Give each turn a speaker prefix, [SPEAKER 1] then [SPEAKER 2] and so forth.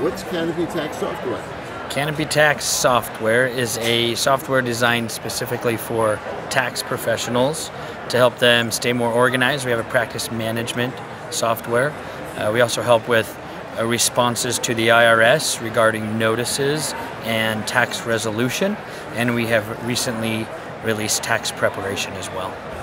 [SPEAKER 1] What's Canopy Tax software?
[SPEAKER 2] Canopy Tax software is a software designed specifically for tax professionals to help them stay more organized. We have a practice management software. We also help with responses to the IRS regarding notices and tax resolution, and we have recently released tax preparation as well.